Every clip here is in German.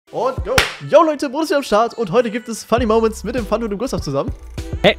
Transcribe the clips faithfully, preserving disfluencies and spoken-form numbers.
Und go! Yo Leute, Bruder ist hier am Start und heute gibt es Funny Moments mit dem Fantu und dem Gustav zusammen. Hey!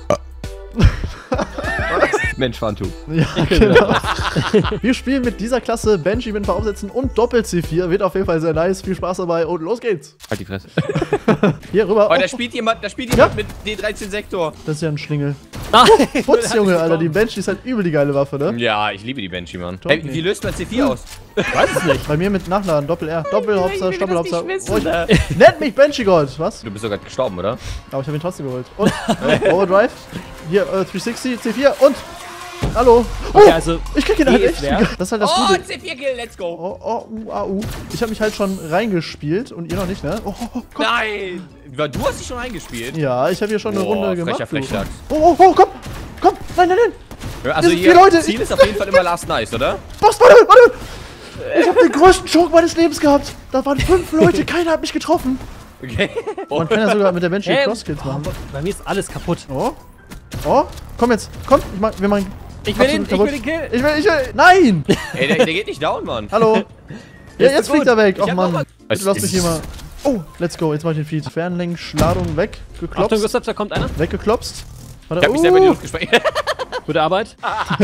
Mensch, Fantu. Ja, genau. Wir spielen mit dieser Klasse Banshee mit ein paar Aufsätzen und Doppel-C vier. Wird auf jeden Fall sehr nice. Viel Spaß dabei und los geht's. Halt die Fresse. Hier rüber. Oh, da spielt jemand, da spielt jemand Ja. mit D dreizehn Sektor. Das ist ja ein Schlingel. Nein! Oh, Putz, Junge, Alter. Die Banshee ist halt übel die geile Waffe, ne? Ja, ich liebe die Banshee, Mann. Doch, Hey, nee. wie löst man C vier aus? Weiß es nicht. Bei mir mit Nachladen. Doppel-R. Doppel-Hopser, ich will das Doppel-Hopser. nicht wissen, Oh, ich- ne? Nennt mich Banshee Gold. Was? Du bist sogar gestorben, oder? Aber ich habe ihn trotzdem geholt. Und Overdrive. Hier, äh, dreihundertsechzig, C vier und... Hallo. Oh, Okay, also ich krieg ihn halt D echt. ist leer. Das ist halt das Oh, Gute. C vier Kill, let's go! Oh, oh, uh, ah, uh. Ich habe mich halt schon reingespielt und ihr noch nicht, ne? Oh, oh, oh, komm. Nein! Du hast dich schon eingespielt? Ja, ich habe hier schon eine Boah, Runde gemacht. frecher du. Flechdachs. Oh, oh, oh, komm. Komm. Nein, nein, nein. Also sind hier, vier Leute. Ziel ist auf jeden Fall immer Last Nice, oder? Was? Warte, warte. Ich habe den größten Choke meines Lebens gehabt. Da waren fünf Leute, keiner hat mich getroffen. Okay. Oh. Man kann ja sogar mit der Banshee Ähm, Crosskills machen. bei mir ist alles kaputt. Oh. Oh. Komm jetzt. Komm. Ich mach, wir machen... Ich will, den, absolut ich will kaputt. den Kill. Ich will, ich will... Nein. Ey, der, der geht nicht down, Mann. Hallo. Ja, jetzt gut. fliegt er weg. Ich Och hab Mann. noch mal- Bitte lass mich hier mal... Oh, let's go. Jetzt mach ich den Feed. Fernlenkschladung weg. Achtung, Geklopst. Gustav, da kommt einer. Weggeklopst. Warte. Ich hab mich selber in die Luft gesprengt. Gute Arbeit.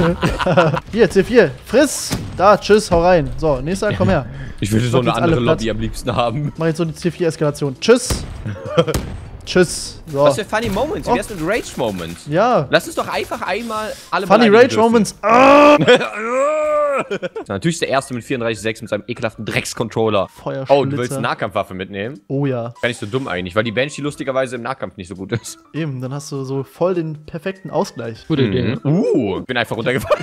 Hier, C vier. Friss. Da, tschüss, hau rein. So, nächster, komm her. Ich würde so Doch eine jetzt alle andere Platz. Lobby am liebsten haben. Mach jetzt so eine C vier Eskalation. Tschüss. Tschüss. So. Was für Funny Moments? Wie Oh. wär's mit Rage Moments? Ja. Lass uns doch einfach einmal alle Funny beleidigen Rage dürfen. Moments. Ah! Natürlich ist der erste mit vierunddreißig sechs mit seinem ekelhaften Dreckscontroller. Feuerschlitzer. Oh, du willst eine Nahkampfwaffe mitnehmen? Oh ja. Gar nicht so dumm eigentlich, weil die Banshee lustigerweise im Nahkampf nicht so gut ist. Eben, dann hast du so voll den perfekten Ausgleich. Gute Idee. Ne? Uh, ich bin einfach runtergefallen. Ich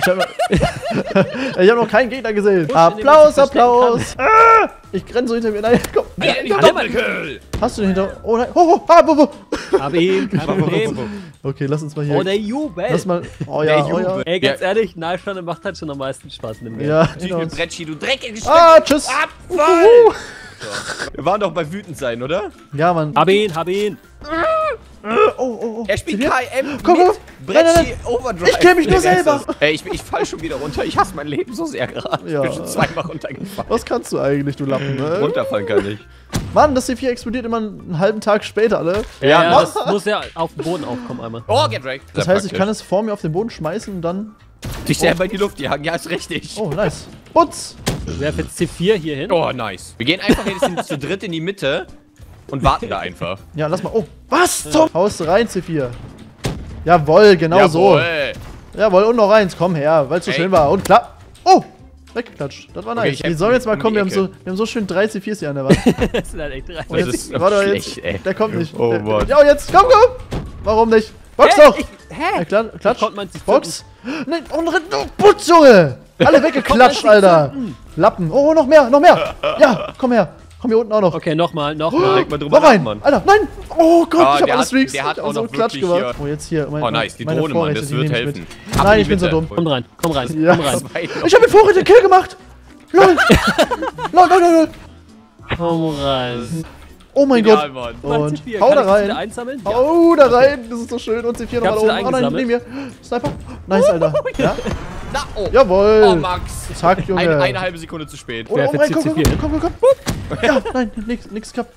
habe ich hab noch keinen Gegner gesehen. Wo Applaus, steht denn, Applaus. Ah! Ich renn so hinter mir. Nein, komm. Doppelkill! Hast du den hinter... Oh nein. Oh, oh, ah, wo, wo. Hab ihn, kein Problem. Okay, lass uns mal hier... Oh, der Jubel. Lass mal... Oh Der ja, oh ja. Jubel. Ey, ganz Ja. ehrlich, Knife macht halt schon am meisten Spaß in dem Game. Ja, Natürlich hinter mit uns. Brettschi, du dreckiges Ah, tschüss. Abfall! Uhuhu. Wir waren doch bei wütend sein, oder? Ja, Mann. Hab ihn, hab ihn. Oh, oh, oh. Er spielt C vier? K M Komm, mit komm. Brettschi Nein, Overdrive. Ich kill mich nur Nee, wer ist selber. das? Ey, ich, ich fall schon wieder runter. Ich hasse mein Leben so sehr gerade. Ja. Ich bin schon zweimal runtergefallen. Was kannst du eigentlich, du Lappen, ne? Runterfallen kann ich. Mann, das C vier explodiert immer einen halben Tag später, ne? Ja, Ja, das muss ja auf dem Boden aufkommen einmal. Oh, get wrecked. Das heißt, ich kann es vor mir auf den Boden schmeißen und dann... dich selber in die Luft jagen. Ja, ist richtig. Oh, nice. Putz. Ich werf jetzt C vier hier hin. Oh, nice. Wir gehen einfach jetzt zu dritt in die Mitte und warten da einfach. Ja, lass mal... Oh, was zum... Haust rein, C vier. Jawohl, genau so. Jawohl. Jawohl, und noch eins. Komm her, weil es so Ey. schön war. Und klar. Oh, weggeklatscht. Das war Okay, nice. ich Die hab sollen jetzt mal um kommen. Wir haben, die so, Ecke. wir haben so schön drei C viers hier an der Wand. Das sind halt echt drei. Und Das jetzt, ist warte, schlecht, jetzt, ey. der kommt nicht. Oh, der, Mann. Ja, jetzt, komm, komm. Warum nicht? Box Hä? doch. Ich- hä? Ja, klar, klatsch. konnte man sich Box. Nein, und renn, du Putz, Junge. Alle weggeklatscht, sich Alter. Lappen. Oh, noch mehr, noch mehr. Ja, komm her. Komm hier unten auch noch. Okay, nochmal, nochmal. Denk mal drüber Noch ein. nach, Mann. Alter, nein. Oh Gott, Ah, ich hab der alle hat- Streaks. der hat Ich hab auch so noch Klatsch wirklich gemacht. hier- Oh, jetzt hier. Mein, Oh, nice. Die meine Drohne, Mann. Vorräte, Das die wird nehm ich helfen. mit. Ab Nein, in ich die bin so Mitte. dumm. Komm rein, komm rein, Ja. komm rein. Ich hab mit Vorräte Kill gemacht. Lol. lol, lol, lol. Komm rein. Oh mein Genial, Gott. Mann. Und C vier, hau kann da ich das wieder rein. einsammeln? Ja. Hau da rein. Das ist so schön. Und C vier Ich nochmal hab's oben. wieder Oh nein, neben mir. Sniper. Nice, Alter. Ja? Na, oh. Jawohl. Oh, Max. Zack, Junge. Eine, eine halbe Sekunde zu spät. Oder Wer oben rein. Komm, für komm, C vier komm, komm, komm. Ja, nein, nix, nix klappt.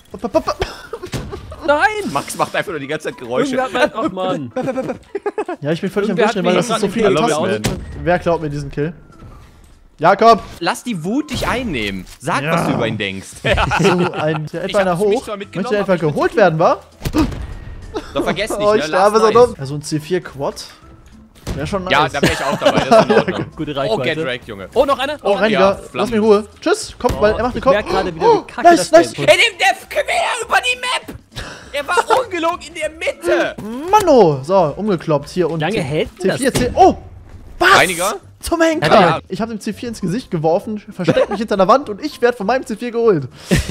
Nein! Max macht einfach nur die ganze Zeit Geräusche. Irgendwer hat mein... Ach, Mann. Ja, ich bin völlig am Irgendwer hat Durchschnitt, mich weil das ist so gerade viele im Kill Tasten. gelassen. Wer klaut mir diesen Kill? Jakob. Lass die Wut dich einnehmen. Sag, Ja. was du über ihn denkst. So ein, der etwa hab einer mich hoch. zwar mitgenommen, Möchte er etwa aber ich bin geholt werden, wa? Doch vergesst nicht, Oh, ne? ich sterbe so Last dumm. nice. Also ein C vier Quad. Wäre schon nice. Ja, da wäre ich auch dabei. Das ist in Ordnung. Gute Oh, get Reichweite. wrecked, Junge. Oh, noch einer? Oh, Reiniger, Ja, lass mich in Ruhe. Tschüss, kommt, weil er macht eine ich Kopf. merk gerade wieder, Oh, wie kacke nice, das nice. Game Ey, nimm der quer über die Map! Er war ungelogen in der Mitte! Manno. So, umgekloppt hier und Lange hält denn C vier, das C. Oh! Was? Reiniger? Zum Henker! Ja, ja. Ich habe dem C vier ins Gesicht geworfen, versteckt mich hinter der Wand und ich werde von meinem C vier geholt.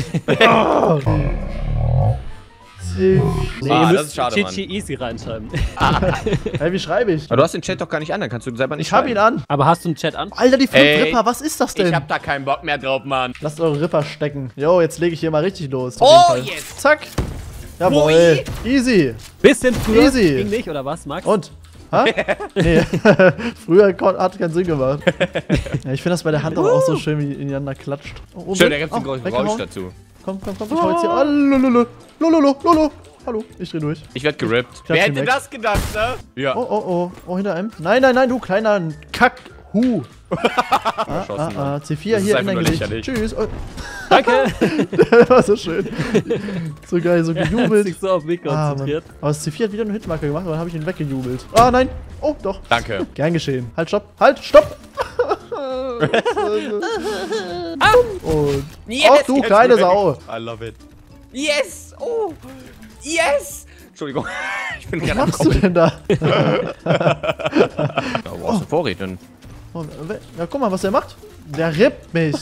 C Nee, Ah, ihr das müsst ist schade, G Mann. G Easy reinschreiben. Hey, wie schreibe ich? Aber du hast den Chat doch gar nicht an, dann kannst du selber nicht Ich hab ihn an. Aber hast du einen Chat an? Alter, die fünf Ey, Ripper, was ist das denn? Ich hab da keinen Bock mehr drauf, Mann. Lasst eure Ripper stecken. Jo, jetzt lege ich hier mal richtig los. auf Oh, jeden Fall. yes. Zack. Jawohl. Easy. Bisschen früher. Easy. Ging nicht, oder was, Max? Und? Ha? Nee. Früher kon- hat keinen Sinn gemacht. Ja, ich finde das bei der Hand aber auch so schön, wie ineinander klatscht. Oh, Schön, da gibt's oh, einen großen weggehauen. Geräusch dazu. Komm, komm, komm. Ich hau jetzt hier. Oh, lololo. Lololo. Lolo. Hallo. Ich dreh durch. Ich werd gerippt. Ich Wer hab hätte den das gedacht, ne? Ja. Oh, oh, oh. Oh, hinter einem. Nein, nein, nein, du kleiner Kack-Hu. ah, ah, ah. C vier Das hier ist in einfach dein nur Gesicht. lächerlich. Tschüss. Oh. Danke. Das war so schön. So geil, so Er hat gejubelt. sich so auf mich Ah, konzentriert. Mann. Aber das C vier hat wieder eine Hitmarke gemacht, aber dann habe ich ihn weggejubelt. Ah, nein. Oh, doch. Danke. Gern geschehen. Halt, stopp. Halt, stopp. Und. Yes, oh, du jetzt kleine bin ich- Sau. I love it. Yes! Oh! Yes! Entschuldigung. Ich bin Was gerne am machst du denn da? Ja, wo hast du Vorräten? Oh, we- ja, guck mal, was der macht. Der rippt mich.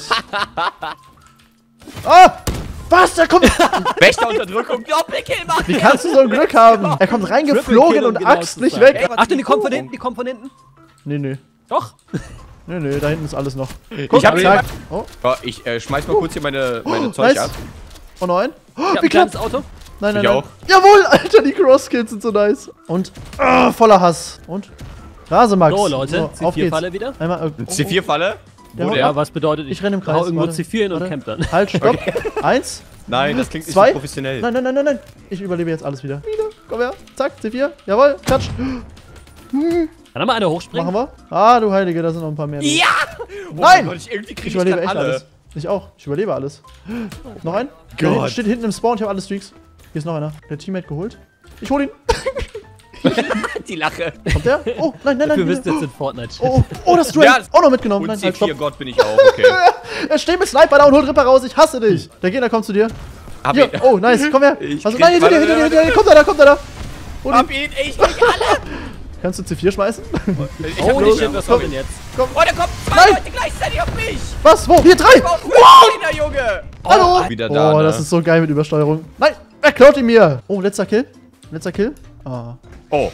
Ah! Was? Der kommt. Wächterunterdrückung, Doppelkill machen! Wie kannst du so ein Glück haben? Er kommt reingeflogen und genau axt zu mich sein. weg. Ey, was Achtung, die die kommen von Kuh? hinten, die kommen von hinten. Nee, nee. Doch. Nee, nee, da hinten ist alles noch. Ich hab zack. Oh, Oh, ich äh, schmeiß mal kurz hier meine, meine oh, Zeug nice. ab. Oh nein. Oh, Ich hab wie ein kleines klappt? Auto. Nein, nein, Ich nein. auch. Jawohl, Alter, die Crosskills sind so nice. Und ah, voller Hass. Und Rasemax. So, Leute, auf C geht's. vier-Falle wieder. Einmal. äh, oh, C vier Falle? Der Wo haut der? Ja, was bedeutet, Ich renn im Kreis, hau irgendwo warte, C vier hin und warte. camp dann. Halt, stopp. Eins. Nein, das klingt nicht Zwei. so professionell. Nein, nein, nein, nein, nein. Ich überlebe jetzt alles wieder. Wieder. Komm her. Zack, C vier. Jawohl. Klatsch. Kann da mal einer hochspringen? Machen wir. Ah, du Heilige, da sind noch ein paar mehr. Ja! Oh Nein! mein Gott, ich, irgendwie krieg Ich ich überlebe grad echt alle. alles. Ich auch. Ich überlebe alles. Noch ein? Gott. Da hinten steht hinten im Spawn. Ich habe alle Streaks. Hier ist noch einer. Der Teammate geholt. Ich hol ihn. Die Lache. Kommt der? Oh, nein, nein, nein. Wir hier. wissen jetzt in Fortnite. Oh, oh, oh, das Duell. Ja, auch noch mitgenommen. Und Nein, C halt, vier stopp. Gott bin ich auch, okay. Er steht mit Sniper da und holt Ripper raus. Ich hasse dich. Der Gegner kommt zu dir. Hab Hier. ihn. Oh, nice. Komm her. Ich Also, krieg- nein, hinter dir, warte, hinter dir, warte, hinter dir. Kommt da, da, kommt da, da. Hol ihn. Hab ihn, ich krieg alle! Kannst du C vier schmeißen? Ich Oh, hab die ihn. Shit, was kommt denn jetzt? Oh, da kommen zwei Nein. Leute gleichzeitig auf mich! Was? Wo? Hier, drei. Oh, wow. Junge! Hallo. Wieder da, Oh, ne? das ist so geil mit Übersteuerung. Nein, er klaut ihn mir. Oh, letzter Kill. Letzter Kill. Ah. Oh.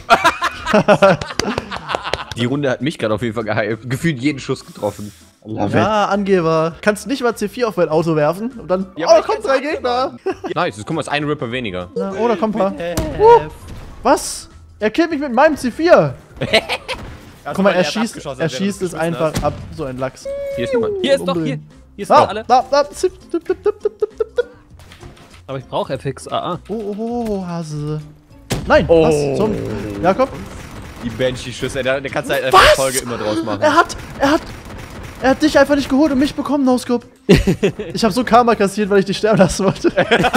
Die Runde hat mich gerade auf jeden Fall gehypt. Gefühlt jeden Schuss getroffen. Ja, Angeber. Kannst nicht mal C vier auf mein Auto werfen und dann. Ja, oh, aber da ich kommen kann's drei Gegner. Nice, jetzt guck mal, ist ein Ripper weniger. Na, oh, da kommen ein paar. Uh, was? Er killt mich mit meinem C vier. Guck mal, er schießt, er schießt es einfach ab. So ein Lachs. Hier ist jemand. Hier ist doch, hier. Hier sind Ah, alle. da, da. Zip, zip, zip, zip, zip, zip, zip. Aber ich brauche F X A A. Oh, oh, oh, Hase. Nein, Oh. was zum. Jakob? Die Banshee-Schüsse, da, da kannst du halt einfach Was? eine Folge immer draus machen. Er hat, er hat, er hat dich einfach nicht geholt und mich bekommen, No-Scope. Ich habe so Karma kassiert, weil ich dich sterben lassen wollte.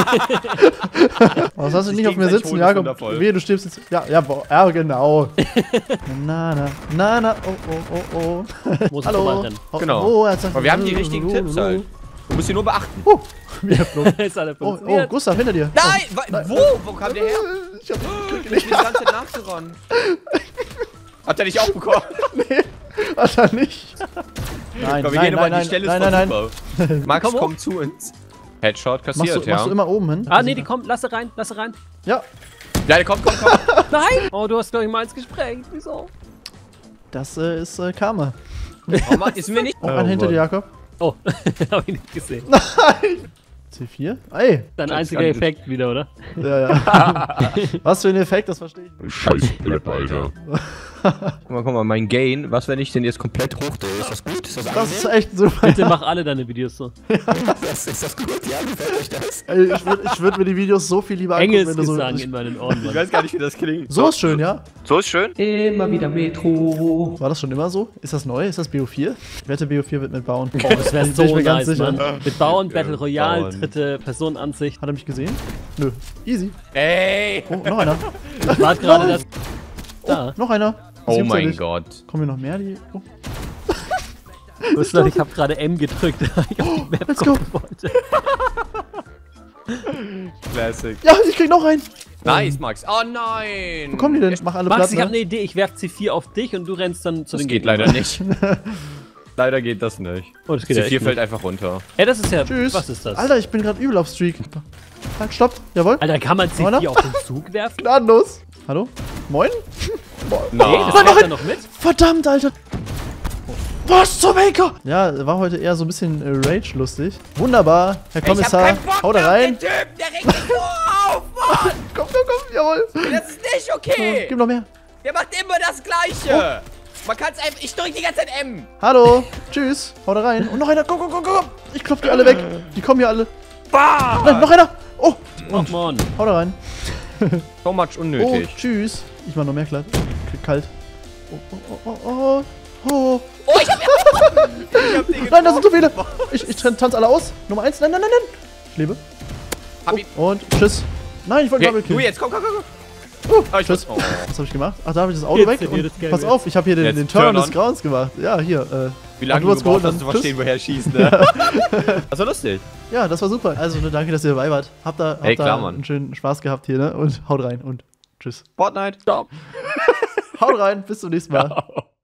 Was hast du Sich nicht auf mir gegenseitig sitzen, holen ist Jakob? wundervoll. Wehe, du stirbst jetzt. Ja, ja, boah, ja, genau. Na, na, na, na, oh, oh, oh, oh. Muss ich Hallo. vorbeirennen. Oh, Genau. Oh, er hat gesagt, Aber wir haben die richtigen Tipps halt. Du musst sie nur beachten. Uh, wieder flog. Ist alle Oh, oh, funktioniert. Gustav, hinter dir. Nein! wa- Wo? Wo kam der her? Oh, ich hab den Ich bin die ganze Zeit nachgerannt. Hat er dich auch bekommen? Nee, hat er nicht. Nein, Komm, wir nein, gehen nochmal, nein, die Stelle nein, ist nein, voll nein. super. Max, Komm hoch. komm zu uns. Headshot Machst kassiert, du, ja. machst du immer oben hin? Ah, nee, die kommen. Lass sie rein, lass sie rein. Ja, Ja, komm, komm, komm. Nein! Oh, du hast, glaube ich, meins gesprengt. Wieso? das äh, ist äh, Karma. Oh Mann, ist mir nicht. Oh, ein hinter dir, Jakob. Oh, hab ich nicht gesehen. C vier? Ey. Dein Das einziger kann- Effekt wieder, oder? Ja, ja. Was für ein Effekt, das verstehe ich nicht. Scheiß Blöd, Alter. Guck mal, guck mal, mein Gain. Was, wenn ich den jetzt komplett hochdrehe? Ist das gut? Ist das Das ist echt super. Bitte mach alle deine Videos so. das, ist das gut? Ja, gefällt euch das? Ey, ich würde ich würd mir die Videos so viel lieber angucken, wenn du so... Engelsgesang in meinen Ohren, Ich Mann. weiß gar nicht, wie das klingt. So ist schön, ja? So ist schön. Immer wieder Metro. War das schon immer so? Ist das neu? Ist das B O vier? Ich wette, B O vier wird mitbauen. Oh, das wäre Bin so ich mir ganz nice, sicher. Mann. Mit Bauen, Battle Royale, Bauen. dritte Personenansicht. Hat er mich gesehen? Nö. Easy. Ey. Oh, noch einer. Ich warte gerade, dass... Da. Noch einer. Das Oh gibt's ja mein nicht. Gott. Kommen hier noch mehr? Die... Oh. Gustav, ich hab gerade M gedrückt, weil ich auf die Map Let's go. kommen wollte. Classic. Ja, ich krieg noch einen. Nice, Max. Oh nein. Wo kommen die denn? Mach alle Max, Platten. ich hab ne? eine Idee. Ich werf C vier auf dich und du rennst dann zu Das den geht Gegnern. leider nicht. Leider geht das nicht. Oh, das geht C ja vier echt fällt nicht. einfach runter. Ja, das ist ja... Tschüss. Was ist das? Alter, ich bin gerade übel auf Streak. Halt, stopp. Jawohl. Alter, kann man C Oder? vier auf den Zug werfen? Gnadenlos. Hallo? Moin? Moin. Nee, Na. das fährt er noch mit? Verdammt, Alter. Was zum Henker? Ja, war heute eher so ein bisschen äh, Rage-lustig. Wunderbar. Herr Kommissar, hau da rein. Typ, der regt mich so auf, Mann. Komm, komm, komm, jawohl. Das ist nicht Oh, okay. gib noch mehr. Der macht immer das Gleiche. Man kann es einfach... Ich drück die ganze Zeit M. Hallo. Tschüss. Hau da rein. Und noch einer. Komm, komm, komm, komm. Ich klopf die alle weg. Die kommen hier alle. Bah! Nein, noch einer! Oh! Oh, Mann. Hau da rein. So much Oh, unnötig. tschüss. Ich mach noch mehr kalt. Kalt. Oh, oh, oh, oh, oh. Oh, ich hab, ich hab den Nein, das sind so viele. Ich, ich tanze alle aus. Nummer eins. Nein, nein, nein, nein. Ich lebe. Hab ihn. Oh, und tschüss. Nein, ich wollte Okay, Double du Kill. jetzt, komm, komm, komm. komm. Uh, Ah, ich tschüss. Oh. Was habe ich gemacht? Ach, da habe ich das Auto Jetzt weg. seht ihr Und das Game pass jetzt. auf, ich habe hier den, Jetzt den Turn turn des on. Grauens gemacht. Ja, hier. Äh, Wie lange du du hast gebraucht geholt, hast, du dann verstehen, tschüss. woher schießt, ne? Das war lustig. Ja, das war super. Also, ne, danke, dass ihr dabei wart. Habt da, habt Hey, klar, da Mann. einen schönen Spaß gehabt hier, ne? Und haut rein und tschüss. Fortnite. Ciao. Haut rein, bis zum nächsten Mal. Ciao.